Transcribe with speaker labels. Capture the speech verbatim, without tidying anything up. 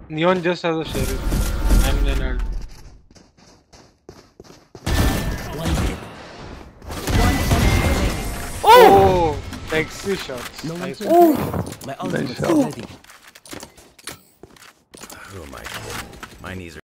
Speaker 1: Neon just has a sheriff. And Leonard.
Speaker 2: One hit.
Speaker 1: Oh! Sexy shots.
Speaker 2: No
Speaker 1: Nice.
Speaker 2: one My ultimate is
Speaker 3: shot.
Speaker 2: ready.
Speaker 4: Oh my god. My knees are